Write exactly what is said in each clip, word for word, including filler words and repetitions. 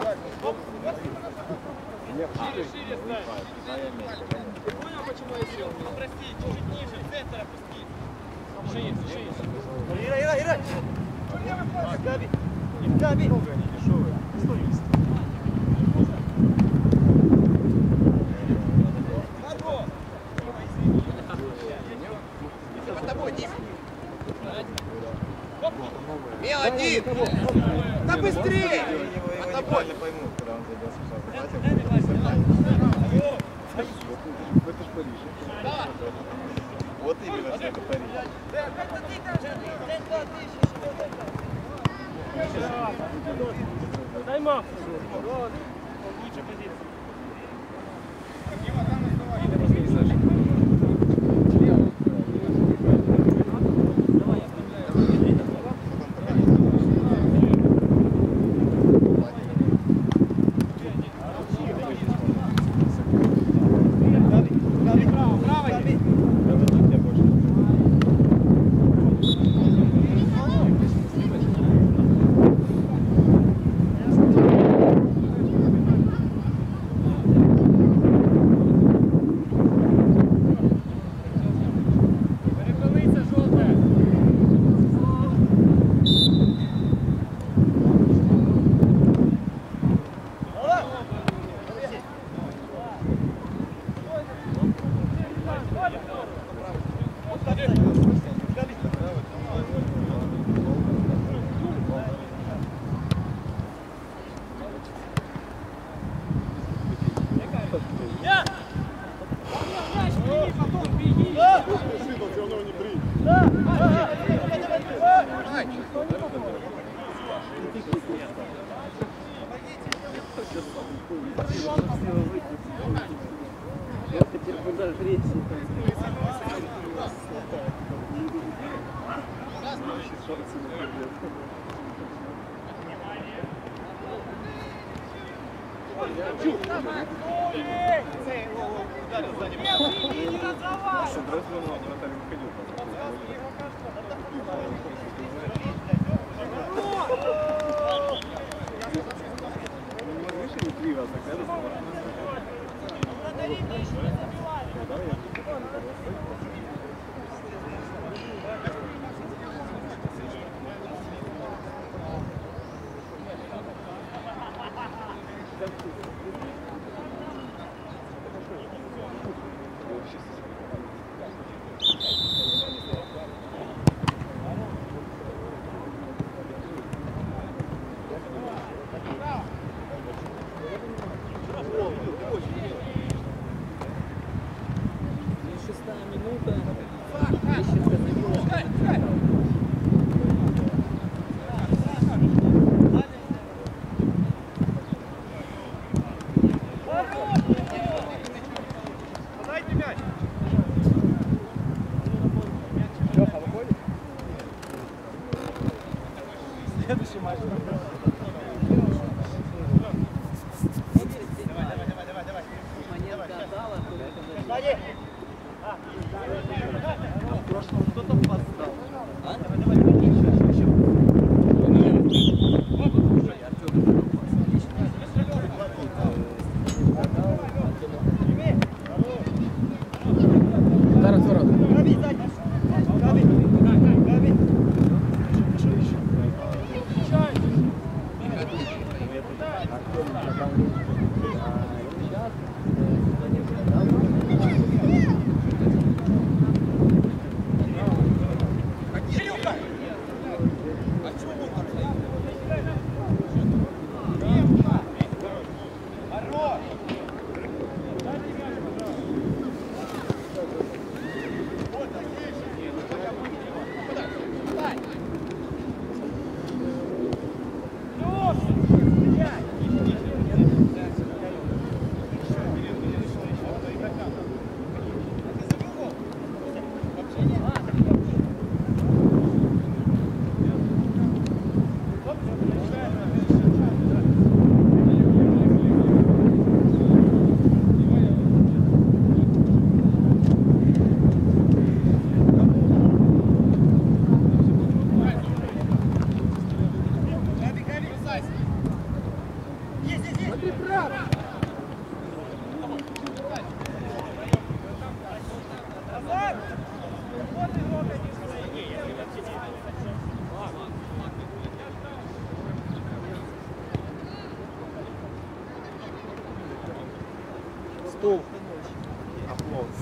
Шире, шире ставь. Ты понял, почему я сел? Ну прости, чуть ниже, в центр опусти. Еще есть, еще есть. Ира, Ира, Ира! Габи! Габи! Много они дешевые. сто есть. Под тобой, Дим! Мел один! Да быстрее! Под тобой! Это ж Париж. Вот именно, что это Париж. Дай Макс. Лучше позиция.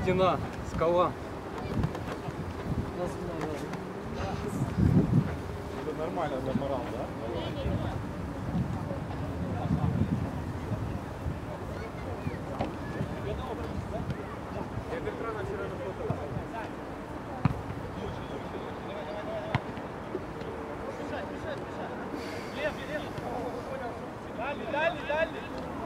Стена, скала. Это нормально для морал, да? Дальний, дальний, дальний.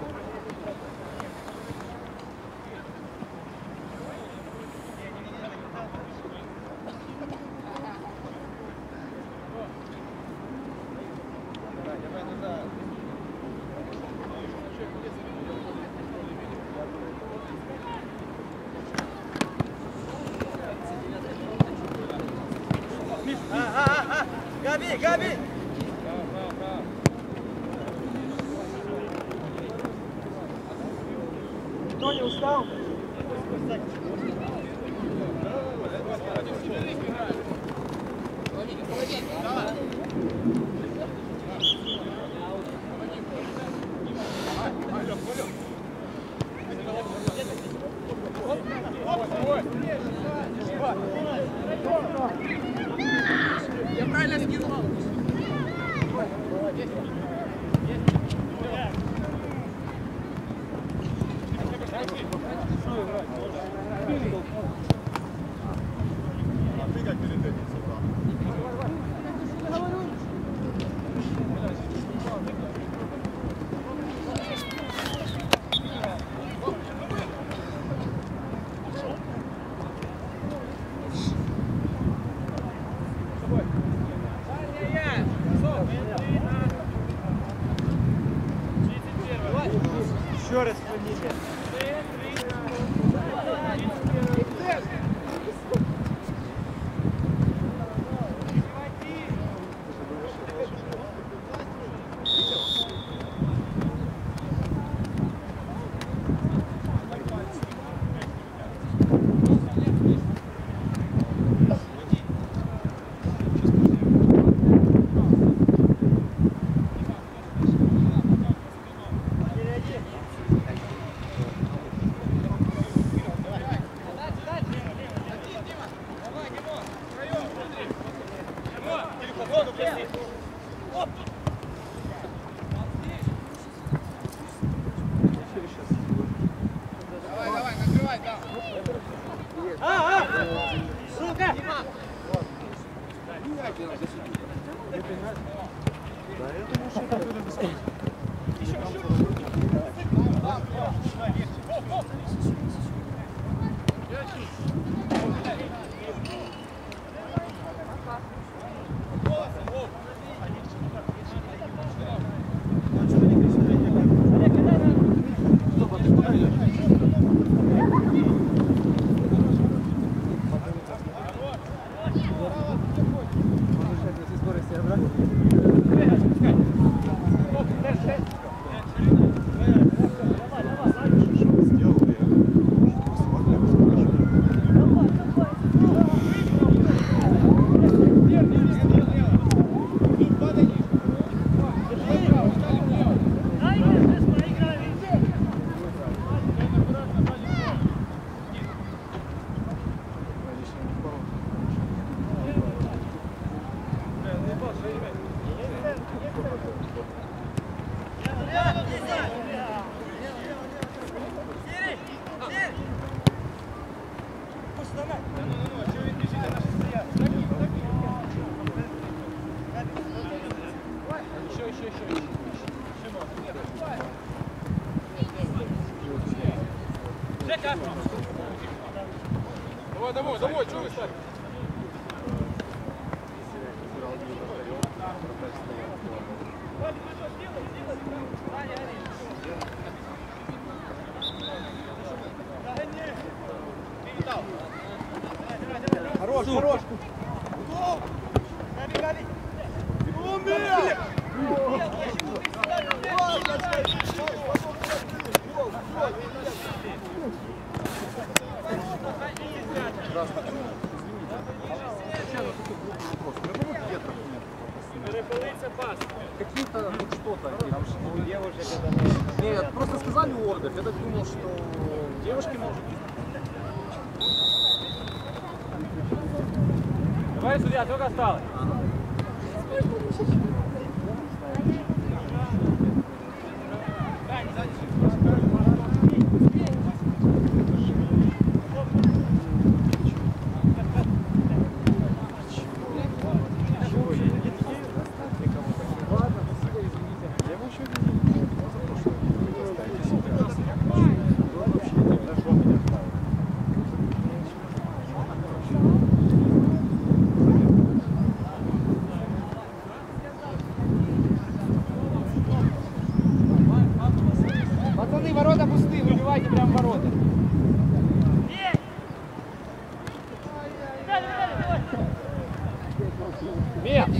Габи, Габи! Кто не устал? Я правильно скинул. А ты как перед этим собрал? Еще раз фамилия. Давай, давай, накрывай, да. А, а! Сука! Давай, домой, домой, что вы стали? Хорош, хорош! Габи, Габи! Какие-то хоть что-то. Там что, девушек это... Нет, просто сказали ордер. Я так думал, что девушки может быть. Давай, судья, сколько осталось? Пацаны, ворота пустые, выбивайте прям в ворота. Мяч!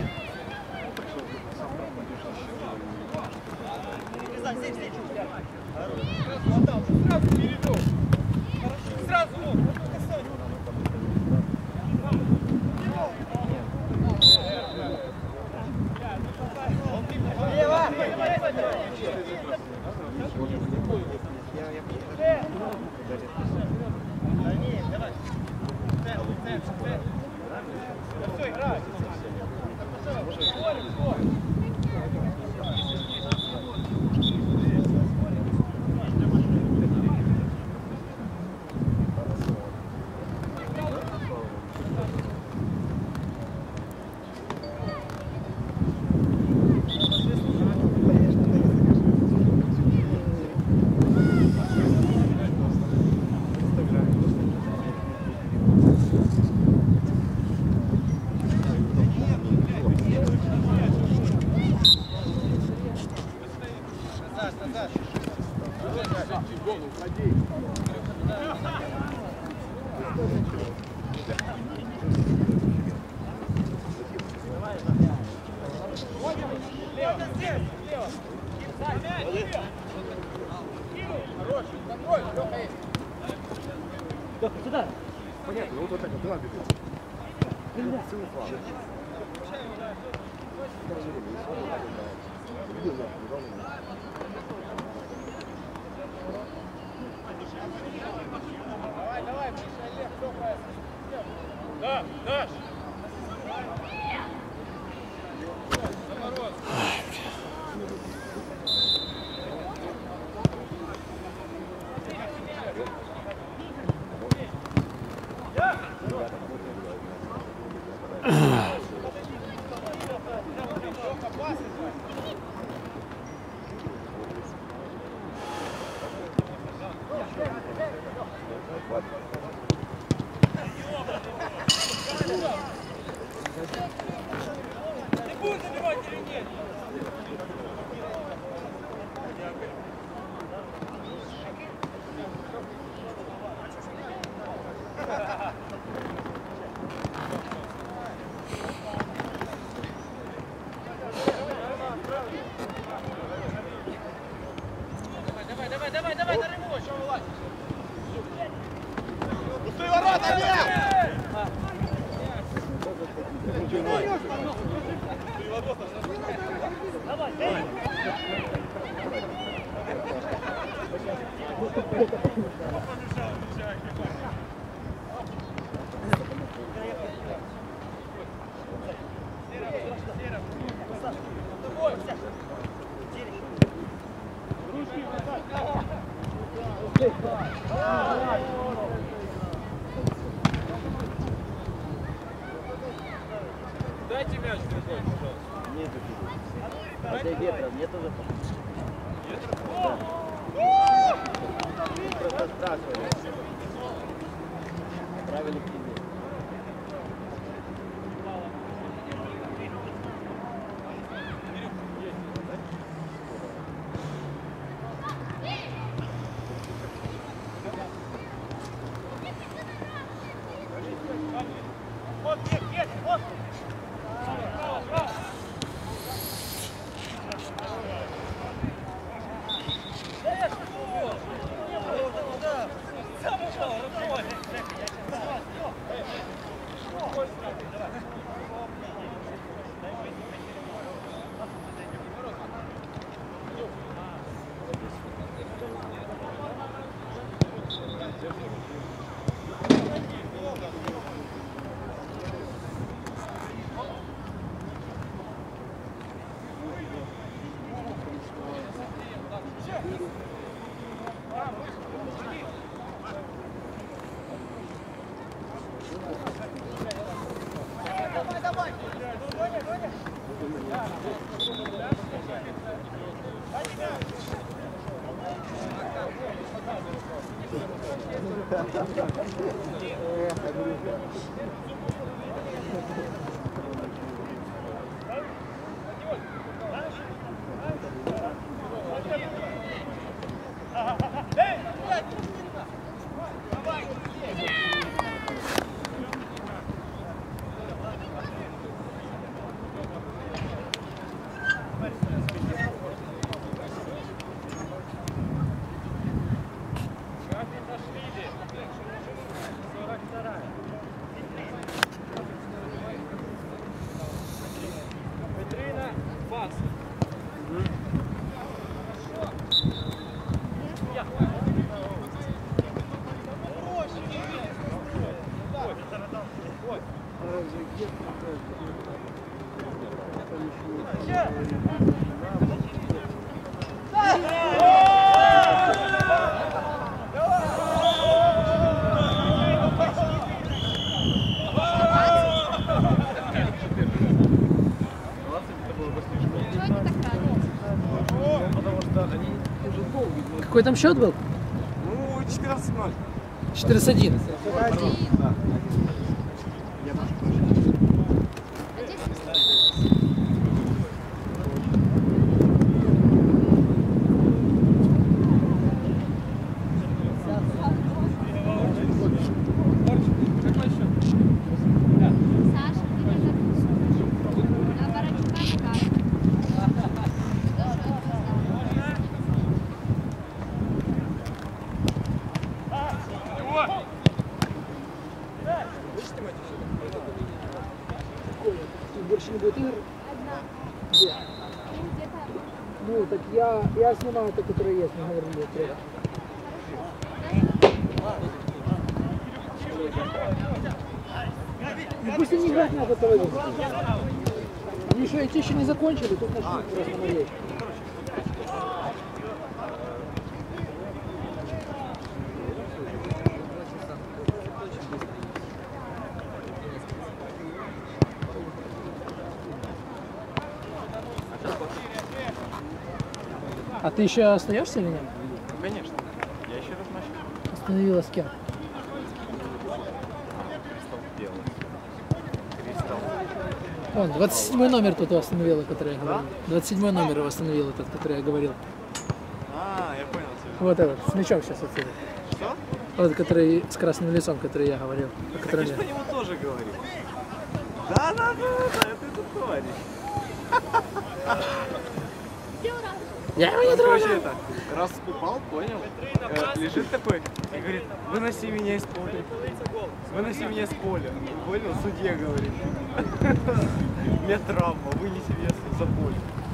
Сразу перейду. Сразу. Лево! Все, играй! Понятно, вот вот так вот, давай бегать. Целый флаг. Давай, давай, Миша, Олег, кто правильно? Да, Даш! Давай, давай, давай, на рыбу, что вылазь? Пустые ворота, Олег! Давай, Дайте мяч другой, пожалуйста. Нету. Хотя ветров нету зато. Ветер? Просто сбрасывали. Правильно к тебе. вот, есть, есть, вот. Самый Петрина, пас. Какой там счет был? Ну, четырнадцать ноль. четырнадцать один. Больше не будет игр? Где? Ну, так я, я снимаю те, которые есть, не говорили. Ну, пусть они играть надо того. Они еще эти еще не закончили, тут начнут просто мореть. А ты еще остаешься или нет? Конечно. Я еще раз начал. Остановилась с кем? Кристалл белый. Кристалл. Вон, двадцать седьмой номер тут остановила, который я говорил. двадцать седьмой номер остановил этот, который я говорил. А, я понял тебя. Вот этот, с мячом сейчас отсюда. Что? Вот, который с красным лицом, который я говорил. О Так котором я я- что ему тоже говорил. Да, да, да, да, это этот товарищ. Я его не Он, короче, трогал. это, раскупал, понял? Э, лежит такой и говорит, выноси меня из поля. Выноси меня из поля. Понял? Судья говорит. У меня травма, вынеси меня за поле.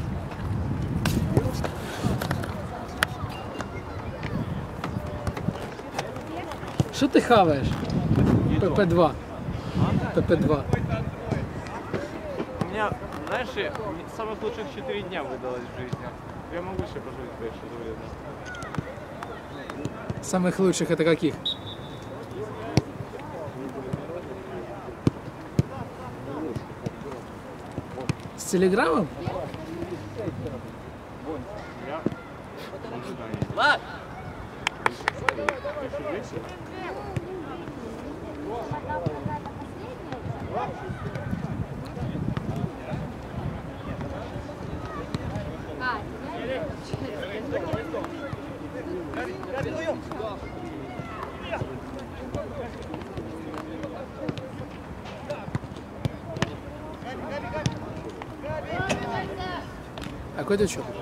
Что ты хаваешь? ПП два. ПП два. У меня, знаешь, и самых лучших четыре дня выдалось в жизни. Я могу себе позволить, конечно, за вредно. Самых лучших это каких? С телеграммом? Влад! А какой ты счет?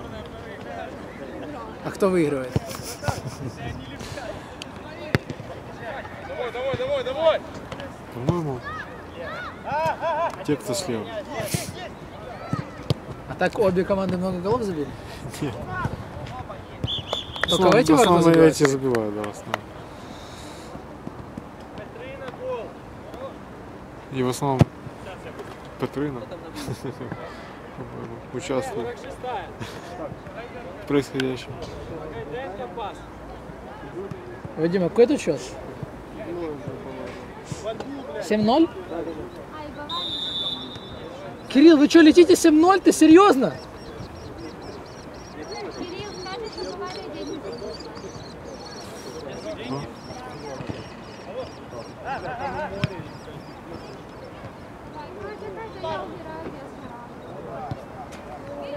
А кто выигрывает? Давай, давай, давай, давай! По-моему, те, кто слева. А так обе команды много голов забили? Нет. Только в эти в ворота основном забивают? эти забивают, да, в основном. И в основном Петрина по-моему, участвует в происходящем. Вадим, а какой тут счет? семь ноль? Кирилл, вы что, летите семь ноль? Ты серьезно?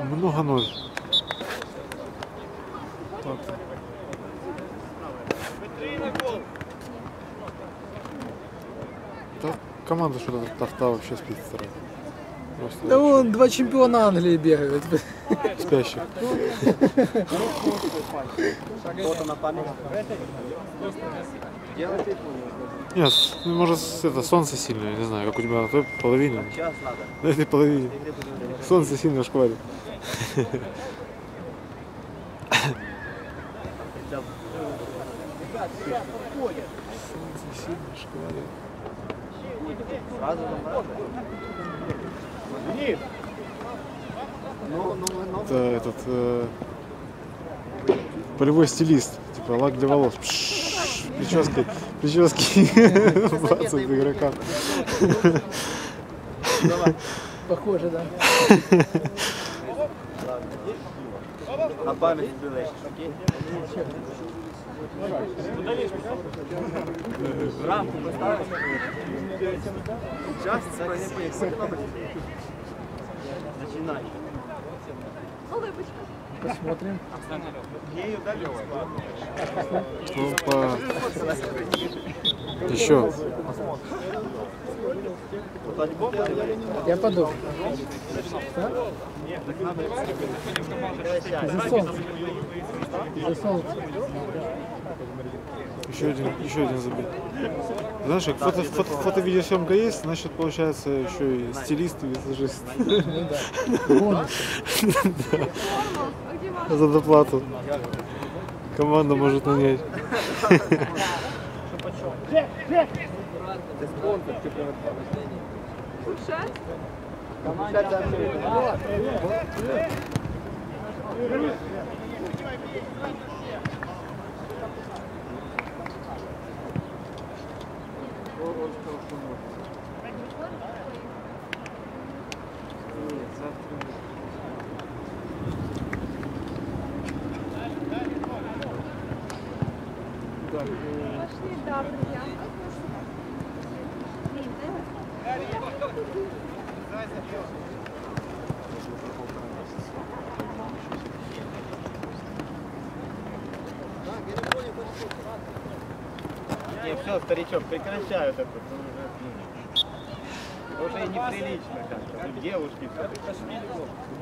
Много ноль. Да, команда что-то тарта вообще спит вторая. Просто Да вон два чемпиона Англии бегают. спящих. Кто-то на память. Делайте Нет, ну, может это солнце сильное, я не знаю, как у тебя на той половине. час надо. На этой половине. Солнце сильно шкварит. Солнце сильно шкварит. Сразу надо. Ну, ну, ну. Это этот э, полевой стилист, типа лак для волос. Пшшш, прически, прически двадцать игрокам. Похоже, да. На память было еще шутки. Рамку поставил. Сейчас начинай. Посмотрим. Ею дали. Опа. Еще. Я подумал. За солнце. За солнце. Еще один, еще один забит. Знаешь, как фото, фото, фото-видеосъемка есть, значит, получается еще и стилист, и визажист. Ну да. Бонус. За доплату. Команда может нанять. Пошли, да, друзья. Не, все, старичок, прекращай вот это. Уже, уже и неприлично как-то. Тут девушки все.